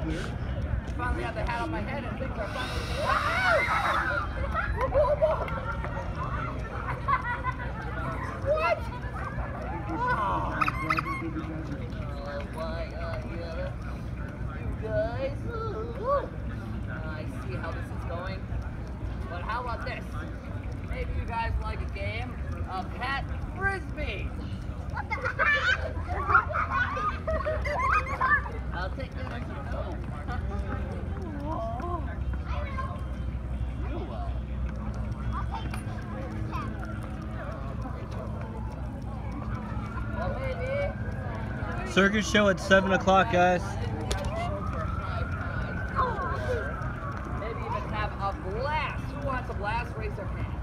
Finally have the hat on my head and things are finally. What? Oh, why you guys? I see how this is going. But how about this? Maybe you guys like a game of hat frisbee. I'll take that as a no. You will. Well, maybe. Circus show at 7 o'clock, guys. Maybe even have a blast. Who wants a blast? Raise their hand.